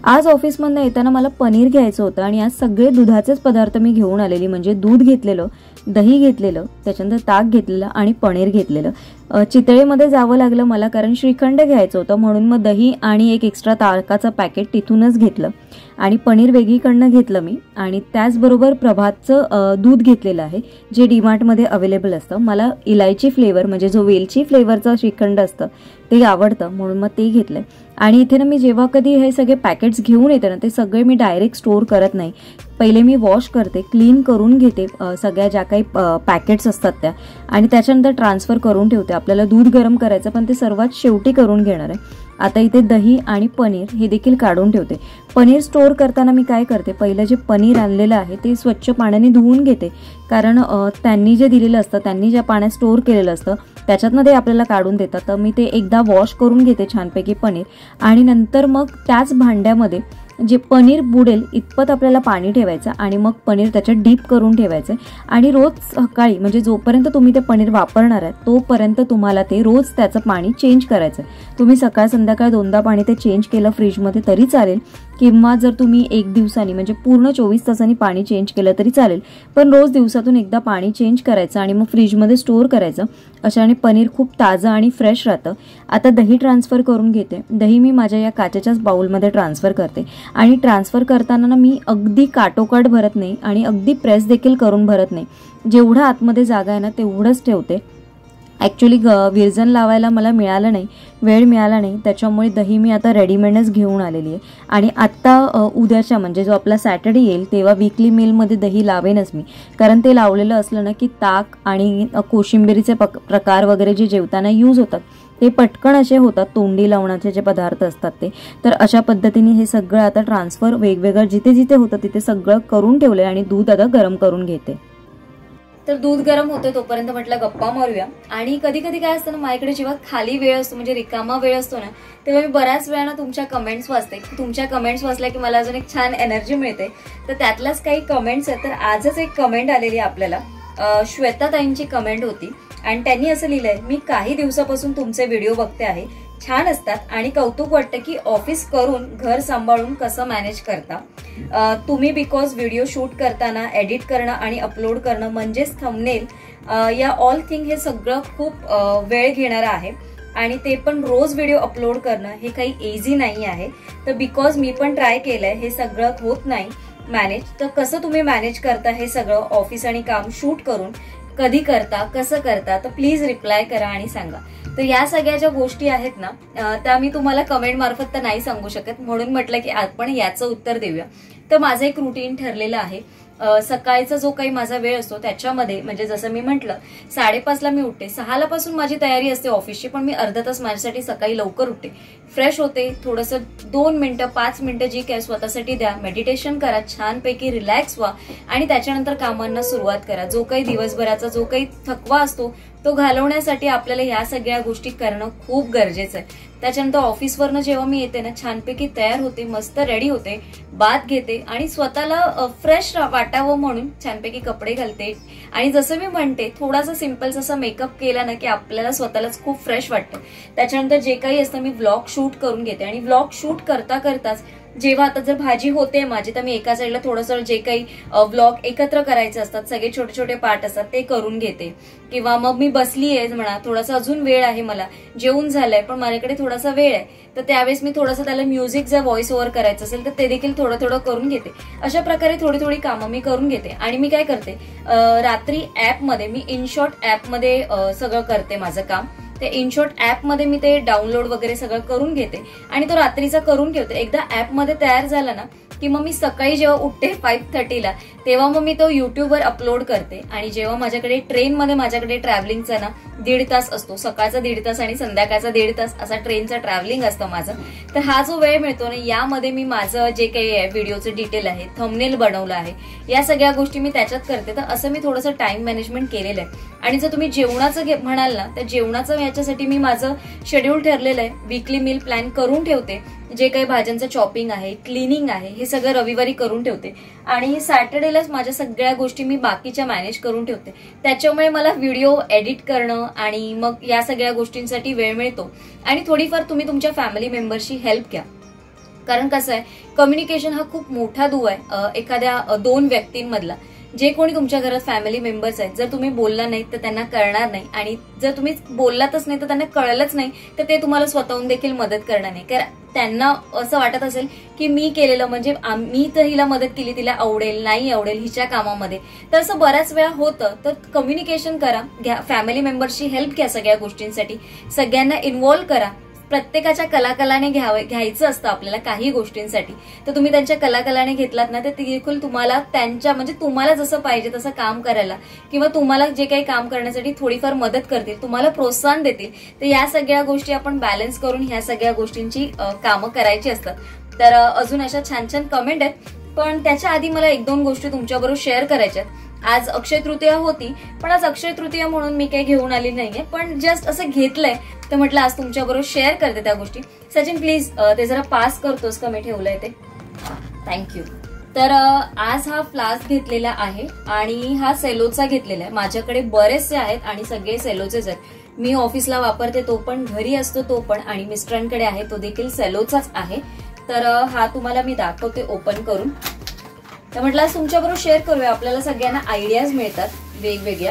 आज ऑफिसमधनं येताना मला पनीर घ्यायचं होतं आणि आज सगळे दुधाचेच पदार्थ मी घेऊन आलेली, म्हणजे दूध घेतलेलं, दही घेतलेलं, त्याच्यानंतर ताक घेतलेलं आणि पनीर घेतलेलं. चितळेमध्ये जावं लागलं मला कारण श्रीखंड घ्यायचं होतं, म्हणून मग दही आणि एक एक्स्ट्रा ताकाचं पॅकेट तिथूनच घेतलं आणि पनीर वेगळीकडनं घेतलं मी. आणि त्याचबरोबर प्रभातचं दूध घेतलेलं आहे जे डीमार्टमध्ये अवेलेबल असतं. मला इलायची फ्लेवर म्हणजे जो वेलची फ्लेवरचं श्रीखंड असतं ते आवडतं, म्हणून मग ते घेतलं. आणि इथे ना मी जेव्हा कधी हे सगळे पॅकेट्स घेऊन येते ना ते सगळे मी डायरेक्ट स्टोअर करत नाही. पहिले मी वॉश करते, क्लीन करून घेते सगळ्या ज्या काही पॅकेट्स असतात त्या, आणि त्याच्यानंतर ट्रान्सफर करून ठेवते. आपल्याला दूध गरम करायचं पण ते सर्वात शेवटी करून घेणार आहे. आता इथे दही आणि पनीर हे देखील काढून ठेवते. पनीर स्टोअर करताना मी काय करते, पहिलं जे पनीर आणलेलं आहे ते स्वच्छ पाण्याने धुवून घेते, कारण त्यांनी जे दिलेलं असतं, त्यांनी ज्या पाण्यात स्टोअर केलेलं असतं त्याच्यातनं ते आपल्याला काढून देतात. तर मी ते एकदा वॉश करून घेते छानपैकी पनीर, आणि नंतर मग त्याच भांड्यामध्ये जे पनीर बुडेल इतपत आपल्याला पाणी ठेवायचं आणि मग पनीर त्याच्यात डीप करून ठेवायचं. आणि रोज सकाळी म्हणजे जोपर्यंत तुम्ही ते पनीर वापरणार आहे तोपर्यंत तुम्हाला ते रोज त्याचं पाणी चेंज करायचं. तुम्ही सकाळ संध्याकाळ दोनदा पाणी ते चेंज केलं फ्रीजमध्ये तरी चालेल, किंवा जर तुम्ही एक दिवसानी म्हणजे पूर्ण 24 तासांनी पाणी चेंज केलं तरी चालेल, पण रोज दिवसातून एकदा पाणी चेंज करायचं आणि मग फ्रीजमध्ये स्टोअर करायचं. अशाने पनीर खूप ताजं आणि फ्रेश राहतं. आता दही ट्रान्सफर करून घेते. दही मी माझ्या या काचेच्याच बाउलमध्ये ट्रान्सफर करते, आणि ट्रान्सफर करताना ना मी अगदी काटोकाट भरत नाही आणि अगदी प्रेस देखील करून भरत नाही. जेवढं आतमध्ये जागा आहे ना तेवढंच ठेवते. ॲक्च्युली विरजन लावायला मला मिळालं नाही, वेळ मिळाला नाही, त्याच्यामुळे दही मी आता रेडीमेडच घेऊन आलेली आहे. आणि आत्ता उद्याच्या म्हणजे जो आपला सॅटर्डे येईल तेव्हा वीकली मीलमध्ये दही लावेनच मी, कारण ते लावलेलं असलं ना की ताक आणि कोशिंबिरीचे प्रकार वगैरे जे जेवताना यूज होतात ते पटकन असे होतात, तोंडी लावण्याचे जे पदार्थ असतात ते. तर अशा पद्धतीने हे सगळं आता ट्रान्सफर वेगवेगळं जिथे जिथे होतं तिथे सगळं करून ठेवलंय आणि दूध आता गरम करून घेते. तर दूध गरम होते तोपर्यंत म्हटलं गप्पा मारूया. आणि कधी कधी काय असतं ना, माझ्याकडे जेव्हा खाली वेळ असतो म्हणजे रिकामा वेळ असतो ना, तेव्हा मी बऱ्याच वेळा ना तुमच्या कमेंट्स वाचते. तुमच्या कमेंट्स वाचल्या की मला अजून एक छान एनर्जी मिळते. तर त्यातल्याच काही कमेंट्स आहेत. तर आजच एक कमेंट आलेली आपल्याला, श्वेताताईंची कमेंट होती आणि त्यांनी असं लिहिलंय, मी काही दिवसापासून तुमचे व्हिडिओ बघते आहे, छान असतात आणि कौतुक वाटतं की ऑफिस करून घर सांभाळून कसं मॅनेज करता तुम्ही. बिकॉज व्हिडिओ शूट करताना एडिट करणं आणि अपलोड करणं म्हणजेच थंबनेल या ऑल थिंग हे सगळं खूप वेळ घेणारं आहे, आणि ते पण रोज व्हिडिओ अपलोड करणं हे काही इझी नाही आहे. तर बिकॉज मी पण ट्राय केलंय, हे सगळं होत नाही मॅनेज. तर कसं तुम्ही मॅनेज करता हे सगळं ऑफिस आणि काम शूट करून, कधी करता, कसं करता, तर प्लीज रिप्लाय करा आणि सांगा. तर या सगळ्या ज्या गोष्टी आहेत ना त्या मी तुम्हाला कमेंट मार्फत तर नाही सांगू शकत, म्हणून म्हटलं की आपण याचं उत्तर देऊया. तर माझं एक रुटीन ठरलेलं आहे. सकाळचा जो काही माझा वेळ असतो त्याच्यामध्ये म्हणजे जसं मी म्हटलं 5:30ला मी उठते, 6ला पासून माझी तयारी असते ऑफिसची, पण मी अर्धा तास माझ्यासाठी सकाळी लवकर उठते, फ्रेश होते, थोडंसं 2 मिनिटं 5 मिनिटं जी काय स्वतःसाठी द्या, मेडिटेशन करा, छानपैकी रिलॅक्स व्हा आणि त्याच्यानंतर कामांना सुरुवात करा. जो काही दिवसभराचा जो काही थकवा असतो तो घालवण्यासाठी आपल्याला या सगळ्या गोष्टी करणं खूप गरजेचं आहे. त्याच्यानंतर ऑफिसवरनं जेव्हा मी येते ना छानपैकी तयार होते, मस्त रेडी होते, बाथ घेते आणि स्वतःला फ्रेश वाटावं म्हणून छानपैकी कपडे घालते. आणि जसं मी म्हणते थोडासा सिम्पल असा मेकअप केला ना की आपल्याला स्वतःलाच खूप फ्रेश वाटतं. त्याच्यानंतर जे काही असतं मी व्लॉग शूट करून घेते आणि व्लॉग शूट करता करताच जेव्हा आता जर भाजी होते माझी तर मी एका साईडला थोडंसं जे काही व्लॉग एकत्र करायचे असतात, सगळे छोटे छोटे पार्ट असतात ते करून घेते. किंवा मग मी बसली आहे म्हणा, थोडासा अजून वेळ आहे, मला जेवून झालंय पण माझ्याकडे थोडासा वेळ आहे, तर त्यावेळेस मी थोडंसं त्याला म्युझिक जर व्हॉइस ओव्हर करायचं असेल तर ते देखील थोडं थोडं करून घेते. अशा प्रकारे थोडी थोडी कामं मी करून घेते. आणि मी काय करते, रात्री ऍपमध्ये मी इनशॉट ऍपमध्ये सगळं करते माझं काम. ते इनशॉट ऍपमध्ये मी ते डाउनलोड वगैरे सगळं करून घेते आणि तो रात्रीचा करून ठेवते. एकदा ऍपमध्ये तयार झाला ना की मग मी सकाळी जेव्हा उठते 5:30ला तेव्हा मग मी तो युट्यूबवर अपलोड करते. आणि जेव्हा माझ्याकडे ट्रेनमध्ये माझ्याकडे ट्रॅव्हलिंगचा ना 1.5 तास असतो, सकाळचा 1.5 तास आणि संध्याकाळचा 1.5 तास असा ट्रेनचा ट्रॅव्हलिंग असतं माझं. तर हा जो वेळ मिळतो ना यामध्ये मी माझं जे काही आहे व्हिडिओचं डिटेल आहे, थंबनेल बनवलं आहे, या सगळ्या गोष्टी मी त्याच्यात करते. तर असं मी थोडंसं टाइम मॅनेजमेंट केलेलं आहे. आणि जर तुम्ही जेवणाचं म्हणाल ना तर जेवणाचं याच्यासाठी मी माझं शेड्यूल ठरलेलं आहे. वीकली मील प्लॅन करून ठेवते. जे काही भाज्यांचं चॉपिंग आहे, क्लिनिंग आहे, हे सगळं रविवारी करून ठेवते. आणि सॅटर्डेलाच माझ्या सगळ्या गोष्टी मी बाकीच्या मॅनेज करून ठेवते. त्याच्यामुळे मला व्हिडिओ एडिट करणं आणि मग या सगळ्या गोष्टींसाठी वेळ मिळतो. आणि थोडीफार तुम्ही तुमच्या फॅमिली मेंबरशी हेल्प घ्या. कारण कसं आहे, कम्युनिकेशन हा खूप मोठा दुवा आहे एखाद्या दोन व्यक्तींमधला. जे कोणी तुमच्या घरात फॅमिली मेंबर्स आहेत, जर तुम्ही बोलला नाही तर त्यांना कळणार नाही, आणि जर तुम्ही बोललातच नाही तर त्यांना कळलंच नाही तर ते तुम्हाला स्वतःहून देखील मदत करणार नाही. कारण त्यांना असं वाटत असेल की मी केलेलं म्हणजे मी तर हिला मदत केली, तिला आवडेल नाही आवडेल हिच्या कामामध्ये. तर असं बऱ्याच वेळा होतं. तर कम्युनिकेशन करा, फॅमिली मेंबर्सची हेल्प घ्या सगळ्या गोष्टींसाठी, सगळ्यांना इन्व्हॉल्व्ह करा. प्रत्येकाच्या कलाकलाने घ्यायचं असतं आपल्याला काही गोष्टींसाठी. तर तुम्ही त्यांच्या कलाकलाने घेतलात ना, तर देखील तुम्हाला त्यांच्या म्हणजे तुम्हाला जसं पाहिजे तसं काम करायला किंवा तुम्हाला जे काही काम करण्यासाठी थोडीफार मदत करतील, तुम्हाला प्रोत्साहन देतील. तर या सगळ्या गोष्टी आपण बॅलन्स करून ह्या सगळ्या गोष्टींची कामं करायची असतात. तर अजून अशा छान छान कमेंट आहेत, पण त्याच्या आधी मला 1-2 गोष्टी तुमच्याबरोबर शेअर करायच्यात. आज अक्षय तृतीया होती, पण आज अक्षय तृतीया म्हणून मी काही घेऊन आली नाहीये, पण जस्ट असं घेतलंय तर म्हटलं आज तुमच्याबरोबर शेअर करते त्या गोष्टी. सचिन प्लीज ते जरा पास करतोस का, मी ठेवलंय ते, थँक्यू. तर आज हा फ्लास्क घेतलेला आहे आणि हा सेलोचा घेतलेला आहे. माझ्याकडे बरेचसे आहेत आणि सगळे सेलोचेच आहेत. मी ऑफिसला वापरते तो पण, घरी असतो तो पण, आणि मिस्टरांकडे आहे तो देखील सेलोचाच आहे. तर हा तुम्हाला मी दाखवते ओपन करून. तर म्हटलं आज तुमच्याबरोबर शेअर करूया, आपल्याला सगळ्यांना आयडियाज मिळतात वेगवेगळ्या.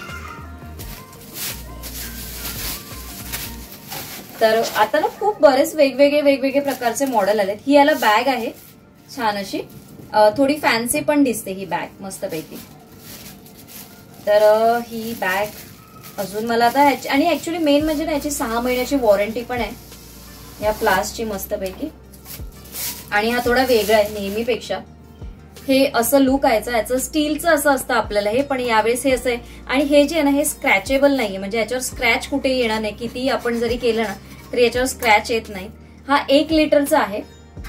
तर आता ना खूप बरेच वेगवेगळे प्रकारचे मॉडेल आलेत. ही याला बॅग आहे छान अशी, थोडी फॅन्सी पण दिसते ही बॅग मस्तपैकी. तर ही बॅग अजून मला आता आणि ऍक्च्युली मेन म्हणजे ना याची 6 महिन्याची वॉरंटी पण आहे या फ्लास्कची मस्तपैकी. आणि हा थोडा वेगळा आहे नेहमीपेक्षा. हे असं लुक आहे याचं, स्टीलचं असं असतं आपल्याला हे, पण यावेळेस हे असं आहे. आणि हे जे आहे ना हे स्क्रॅचेबल नाहीये, म्हणजे याच्यावर स्क्रॅच कुठे येणार नाही. किती आपण जरी केलं ना तरी याच्यावर स्क्रॅच येत नाही. हा 1 लिटरचा आहे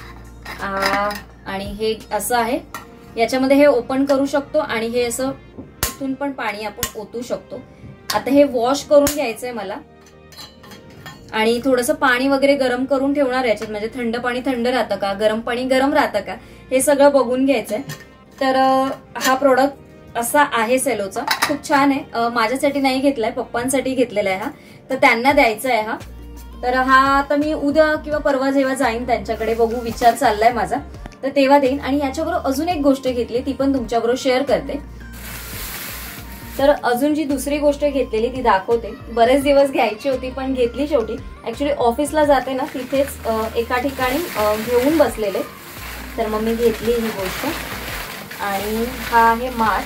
आणि हे असं आहे. याच्यामध्ये हे ओपन करू शकतो आणि हे असं इथून पण पाणी आपण ओतू शकतो. आता हे वॉश करून घ्यायचंय मला आणि थोडंसं पाणी वगैरे गरम करून ठेवणार याच्यात. म्हणजे थंड पाणी थंड राहतं का, गरम पाणी गरम राहतं का, हे सगळं बघून घ्यायचंय. तर हा प्रोडक्ट असा आहे सेलोचा, खूप छान आहे. माझ्यासाठी नाही घेतलाय, पप्पांसाठी घेतलेला आहे हा, तर त्यांना द्यायचा आहे हा. तर हा आता मी उद्या किंवा परवा जेव्हा जाईन त्यांच्याकडे, बघू विचार चाललाय माझा, तर तेव्हा देईन. आणि याच्याबरोबर अजून एक गोष्ट घेतली, ती पण तुमच्याबरोबर शेअर करते. तर अजून जी दुसरी गोष्ट घेतलेली ती दाखवते. बरेच दिवस घ्यायची होती पण घेतली शेवटी. ऍक्च्युली ऑफिसला जाते ना तिथेच एका ठिकाणी घेऊन बसलेले, तर मग मी घेतली ही गोष्ट. आणि हा आहे माठ.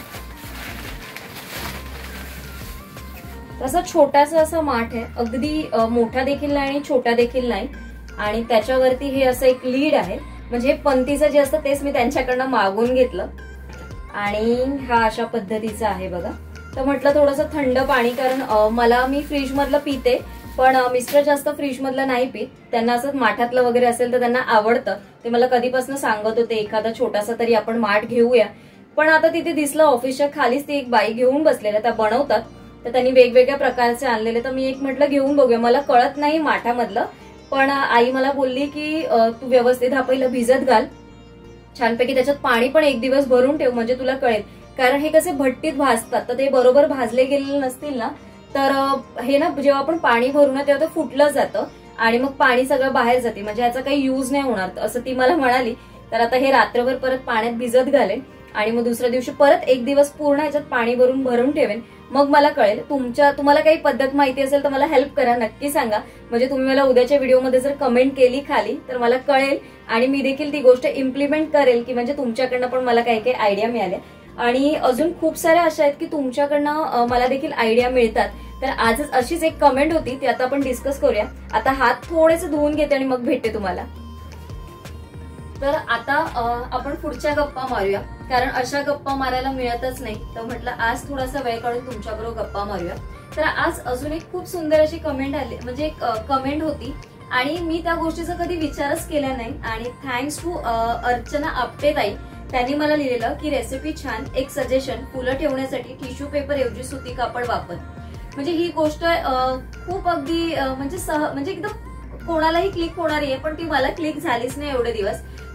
तसं छोटासा असं माठ आहे, अगदी मोठा देखील नाही आणि छोटा देखील नाही. आणि त्याच्यावरती हे असं एक लीड आहे, म्हणजे पंतीचं जे असतं तेच मी त्यांच्याकडनं मागून घेतलं. आणि हा अशा पद्धतीचा आहे बघा. तर म्हटलं थोडंसं थंड पाणी, कारण मी फ्रीज मधलं पिते पण मिस्टर जास्त फ्रीज मधलं नाही पित. त्यांना असं माठातलं वगैरे असेल तर त्यांना आवडतं. ते मला कधीपासून सांगत होते एखादा छोटासा तरी आपण माठ घेऊया. पण आता तिथे दिसलं ऑफिसच्या खालीच ती एक बाई घेऊन बसलेल्या, त्या बनवतात. तर त्यांनी वेगवेगळ्या प्रकारचे आणलेले, तर मी एक म्हटलं घेऊन बघूया. मला कळत नाही माठामधलं, पण आई मला बोलली की तू व्यवस्थित हा पहिलं भिजत घाल छानपैकी, त्याच्यात पाणी पण 1 दिवस भरून ठेव म्हणजे तुला कळेल. कारण हे कसे भट्टीत भाजतात, तर ते बरोबर भाजले गेलेले नसतील ना तर हे ना जेव्हा आपण पाणी भरू ना तेव्हा ते फुटलं जातं आणि मग पाणी सगळं बाहेर जाते, म्हणजे याचा काही युज नाही होणार असं ती मला म्हणाली. तर आता हे रात्रभर परत पाण्यात भिजत घालेन आणि मग दुसऱ्या दिवशी परत 1 दिवस पूर्ण याच्यात पाणी भरून ठेवेन, मग मला कळेल. तुम्हाला काही पद्धत माहिती असेल तर मला हेल्प करा, नक्की सांगा. म्हणजे तुम्ही मला उद्याच्या व्हिडिओमध्ये जर कमेंट केली खाली तर मला कळेल आणि मी देखील ती गोष्ट इम्प्लिमेंट करेल, की म्हणजे तुमच्याकडनं पण मला काही काही आयडिया मिळाल्या. आणि अजून खूप साऱ्या अशा आहेत की तुमच्याकडनं मला देखील आयडिया मिळतात. तर आजच अशीच एक कमेंट होती, ती आता आपण डिस्कस करूया. आता हात थोडेसे धुवून घेते आणि मग भेटते तुम्हाला. तर आता आपण पुढच्या गप्पा मारूया, कारण अशा गप्पा मारायला मिळतच नाही. तर म्हटलं आज थोडासा वेळ काढून तुमच्याबरोबर गप्पा मारूया. तर आज अजून एक खूप सुंदर अशी कमेंट आली, म्हणजे एक कमेंट होती आणि मी त्या गोष्टीचा कधी विचारच केला नाही. आणि थँक्स टू अर्चना आपटे ताई, त्यांनी मला लिहिलेलं की रेसिपी छान, एक सजेशन, फुलं ठेवण्यासाठी टिश्यू पेपर ऐवजी सुती कापड वापर. म्हणजे ही गोष्ट खूप अगदी म्हणजे एकदम कोणालाही क्लिक होणारी आहे, पण ती मला क्लिक झालीच नाही एवढे दिवस.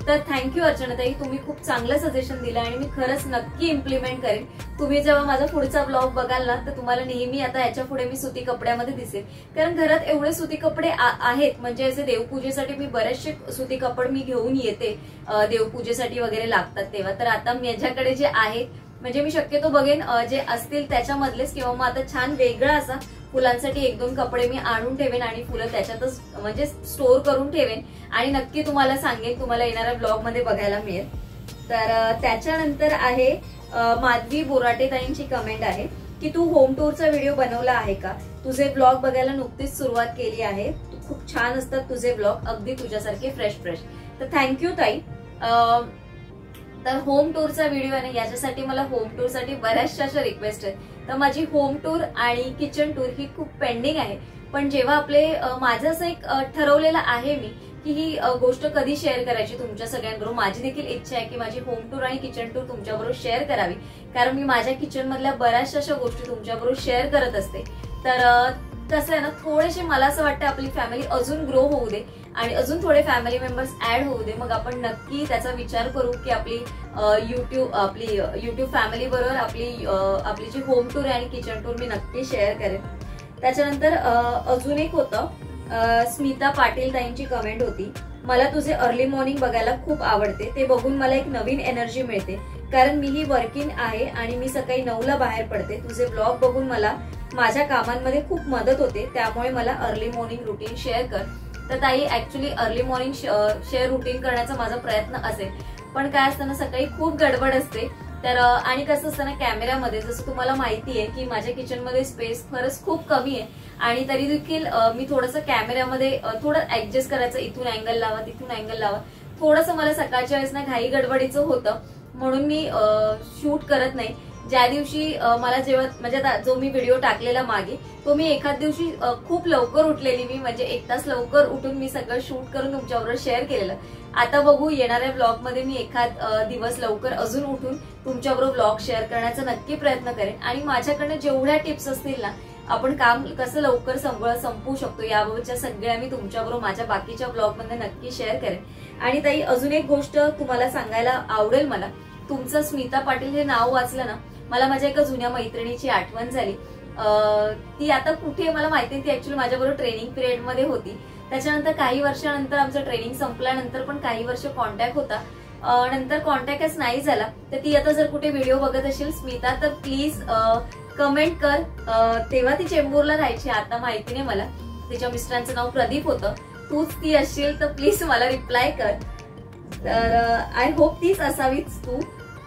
तर थँक्यू अर्चनाताई, तुम्ही खूप चांगलं सजेशन दिलं आणि मी खरंच नक्की इम्प्लिमेंट करेन. तुम्ही जेव्हा माझा पुढचा ब्लॉग बघाल ना तर तुम्हाला नेहमी आता याच्या पुढे मी सुती कपड्यामध्ये दिसेल, कारण घरात एवढे सुती कपडे आहेत. म्हणजे असे देवपूजेसाठी मी बरेचसे सुती कपडे मी घेऊन येते, देवपूजेसाठी वगैरे लागतात तेव्हा. तर आता माझ्याकडे जे आहे म्हणजे मी शक्यतो बघेन जे असतील त्याच्यामधलेच, किंवा मग आता छान वेगळा असा फुलांसाठी 1-2 कपडे मी आणून ठेवेन आणि फुलं त्याच्यातच म्हणजे स्टोर करून ठेवेन आणि नक्की तुम्हाला सांगेन, तुम्हाला येणाऱ्या ब्लॉग मध्ये बघायला मिळेल. तर त्याच्यानंतर आहे माधवी बोराटे ताईंची कमेंट आहे की तू होम टूरचा व्हिडिओ बनवला आहे का? तुझे ब्लॉग बघायला नुकतीच सुरुवात केली आहे, खूप छान असतात तुझे ब्लॉग, अगदी तुझ्यासारखे फ्रेश. तर थँक्यू ताई. तर होम टूरचा व्हिडिओ आहे ना, याच्यासाठी मला होम टूर साठी बऱ्याचशा अशा रिक्वेस्ट आहेत. तर माझी होम टूर आणि किचन टूर ही खूप पेंडिंग आहे. पण जेव्हा आपले माझं असं एक ठरवलेलं आहे मी की ही गोष्ट कधी शेअर करायची तुमच्या सगळ्यांबरोबर. माझी देखील इच्छा आहे की माझी होम टूर आणि किचन टूर तुमच्याबरोबर शेअर करावी, कारण मी माझ्या किचन मधल्या बऱ्याचशा अशा गोष्टी तुमच्याबरोबर शेअर करत असते. तर कसं आहे ना, थोडेसे मला असं वाटतं आपली फॅमिली अजून ग्रो होऊ दे आणि अजून थोडे फॅमिली मेंबर्स ऍड होऊ दे, मग आपण नक्की त्याचा विचार करू की आपली युट्यूब फॅमिली बरोबर आपली जी होम टूर आणि किचन टूर मी नक्की शेअर करेन. त्याच्यानंतर अजून एक होतं, स्मिता पाटील ताईंची कमेंट होती, मला तुझे अर्ली मॉर्निंग बघायला खूप आवडते, ते बघून मला एक नवीन एनर्जी मिळते, कारण मीही वर्किंग आहे आणि मी सकाळी 9ला बाहेर पडते. तुझे ब्लॉग बघून मला माझ्या कामांमध्ये खूप मदत होते, त्यामुळे मला अर्ली मॉर्निंग रुटीन शेअर कर. तर ताई actually early morning share routine करण्याचा माझा प्रयत्न असेल, पण काय असतं ना, सकाळी खूप गडबड असते. तर आणि कसं असतं ना, कॅमेऱ्यामध्ये जसं तुम्हाला माहिती आहे की माझ्या किचनमध्ये स्पेस खरंच खूप कमी आहे आणि तरी देखील मी थोडंसं कॅमेऱ्यामध्ये थोडं ऍडजस्ट करायचं, इथून अँगल लावा तिथून अँगल लावा, थोडंसं मला सकाळच्या वेळेस ना घाई गडबडीचं होतं, म्हणून मी शूट करत नाही. ज्या दिवशी मला जेव्हा म्हणजे आता जो मी व्हिडिओ टाकलेला मागे, तो मी एखाद दिवशी खूप लवकर उठलेली, मी म्हणजे 1 तास लवकर उठून मी सगळं शूट करून तुमच्याबरोबर शेअर केलेलं. आता बघू येणाऱ्या ब्लॉग मध्ये मी एखाद दिवस लवकर अजून उठून तुमच्याबरोबर ब्लॉग शेअर करण्याचा नक्की प्रयत्न करेन आणि माझ्याकडनं जेवढ्या टिप्स असतील ना, आपण काम कसं लवकर संपवू शकतो याबाबतच्या सगळ्या मी तुमच्याबरोबर माझ्या बाकीच्या ब्लॉग मध्ये नक्की शेअर करेन. आणि ताई अजून एक गोष्ट तुम्हाला सांगायला आवडेल मला, तुमचं स्मिता पाटील हे नाव वाचलं ना, मला माझ्या एका जुन्या मैत्रिणीची आठवण झाली. ती आता कुठे मला माहिती नाही, ती ऍक्च्युअली माझ्याबरोबर ट्रेनिंग पिरियड मध्ये होती. त्याच्यानंतर काही वर्षानंतर आमचं ट्रेनिंग संपल्यानंतर पण काही वर्ष कॉन्टॅक्ट होता, नंतर कॉन्टॅक्टच नाही झाला. तर ती आता जर कुठे व्हिडिओ बघत असेल स्मिता, तर प्लीज कमेंट कर. तेव्हा ती चेंबूरला राहायची, आता माहिती नाही मला. तिच्या मिस्टरांचं नाव प्रदीप होतं. तूच ती असशील तर प्लीज मला रिप्लाय कर. तर आय होप तीच असावीच तू.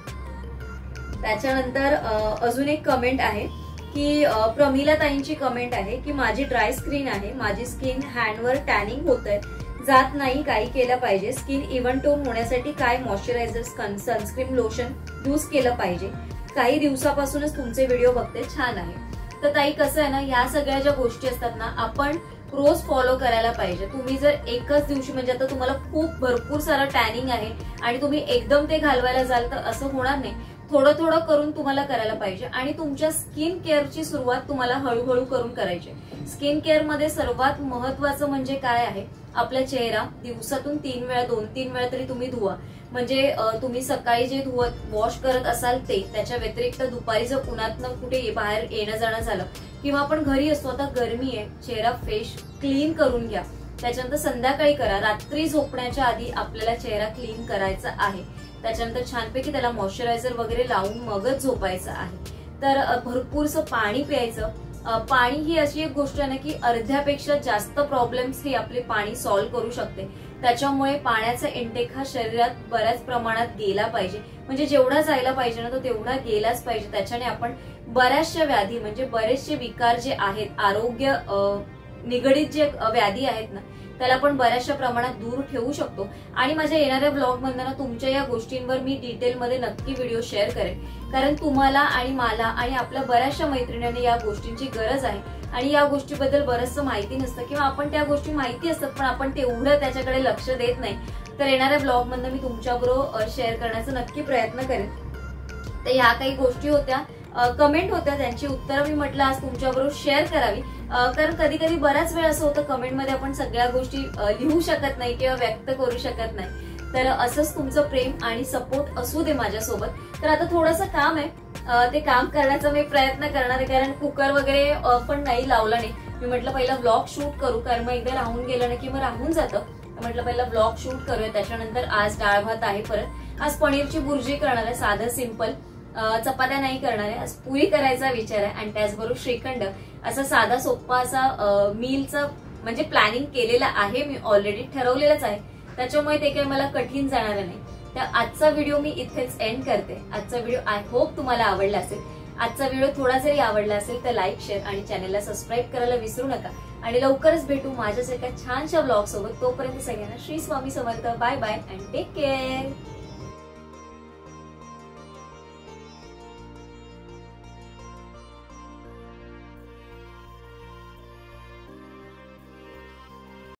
त्याच्यानंतर अजून एक कमेंट आहे की प्रमिला ताईंची कमेंट आहे की माझी ड्राय स्किन आहे, माझी स्किन हँडवर टॅनिंग होतंय, जात नाही, काही केलं पाहिजे. स्किन इव्हन टोन होण्यासाठी काय मॉइश्चरायझर सनस्क्रीन लोशन यूज केलं पाहिजे. काही दिवसापासूनच तुमचे व्हिडिओ बघते, छान आहे. तर ताई कसं आहे ना, ह्या सगळ्या ज्या गोष्टी असतात ना, आपण रोज फॉलो करायला पाहिजे. तुम्ही जर एकच दिवशी म्हणजे आता तुम्हाला खूप भरपूर सारं टॅनिंग आहे आणि तुम्ही एकदम ते घालवायला जाल तर असं होणार नाही. थोडं थोडं करून तुम्हाला करायला पाहिजे आणि तुमच्या स्किन केअरची सुरुवात तुम्हाला हळूहळू करून करायची. स्किन केअर मध्ये सर्वात महत्वाचं म्हणजे काय आहे, आपला चेहरा दिवसातून 3 वेळा 2-3 वेळा तरी तुम्ही धुवा. म्हणजे तुम्ही सकाळी जे वॉश करत असाल ते, त्याच्या व्यतिरिक्त दुपारी जर उन्हातनं कुठे बाहेर येणं जाणं झालं किंवा आपण घरी असतो, आता गरमी आहे, चेहरा फ्रेश क्लीन करून घ्या. त्याच्यानंतर संध्याकाळी करा, रात्री झोपण्याच्या आधी आपल्याला चेहरा क्लीन करायचा आहे. त्याच्यानंतर छानपैकी त्याला मॉइश्चरायझर वगैरे लावून मगच झोपायचं आहे. तर भरपूरसं पाणी प्यायचं. पाणी ही अशी एक गोष्ट आहे ना की अर्ध्यापेक्षा जास्त प्रॉब्लेम्स ही आपले पाणी सॉल्व्ह करू शकते. त्याच्यामुळे पाण्याचा इंटेक हा शरीरात बऱ्याच प्रमाणात गेला पाहिजे. म्हणजे जेवढा जायला पाहिजे ना तो तेवढा गेलाच पाहिजे. त्याच्याने आपण बऱ्याचशा व्याधी म्हणजे बरेचसे विकार जे आहेत, आरोग्य निगडीत जे व्याधी आहेत ना, त्याला आपण बऱ्याचशा प्रमाणात दूर ठेवू शकतो. आणि माझ्या येणाऱ्या ब्लॉग मधनं ना तुमच्या या गोष्टींवर मी डिटेलमध्ये नक्की व्हिडिओ शेअर करेन, कारण तुम्हाला आणि मला आणि आपल्या बऱ्याचशा मैत्रिणींना या गोष्टींची गरज आहे आणि या गोष्टीबद्दल बरंचसं माहिती नसतं किंवा आपण त्या गोष्टी माहिती असतात पण आपण तेवढं त्याच्याकडे लक्ष देत नाही. तर येणाऱ्या ब्लॉग मधनं मी तुमच्याबरोबर शेअर करण्याचा नक्की प्रयत्न करेन. तर ह्या काही गोष्टी होत्या, कमेंट होत्या, त्यांची उत्तरं मी म्हटलं आज तुमच्याबरोबर शेअर करावी. कारण कधी कधी बऱ्याच वेळ असं होतं कमेंटमध्ये आपण सगळ्या गोष्टी लिहू शकत नाही किंवा व्यक्त करू शकत नाही. तर असंच तुमचं प्रेम आणि सपोर्ट असू दे माझ्यासोबत. तर आता थोडंसं काम आहे, ते काम करण्याचा मी प्रयत्न करणार आहे, कारण कुकर वगैरे पण नाही लावला नाही. मी म्हटलं पहिला व्लॉग शूट करू, कारण मग एकदा राहून गेलं ना की मग राहून जातं. म्हटलं पहिला व्लॉग शूट करूया, त्याच्यानंतर आज डाळ भात आहे. परत आज पनीरची बुर्जी करणार आहे, साधं सिंपल. चपात्या नाही करणार आहे, आज पुरी करायचा विचार आहे. आणि त्याचबरोबर श्रीखंड, असा साधा सोप्पा असा मीलचा म्हणजे प्लॅनिंग केलेला आहे मी, ऑलरेडी ठरवलेलंच आहे. त्याच्यामुळे ते काही मला कठीण जाणार नाही. तर आजचा व्हिडिओ मी इथेच एंड करते. आजचा व्हिडिओ आय होप तुम्हाला आवडला असेल. आजचा व्हिडिओ थोडा जरी आवडला असेल तर लाईक, शेअर आणि चॅनलला सबस्क्राईब करायला विसरू नका. आणि लवकरच भेटू माझ्याच एका छानशा ब्लॉग सोबत. तोपर्यंत सगळ्यांना Shri Swami Samarth. Bye bye and take care.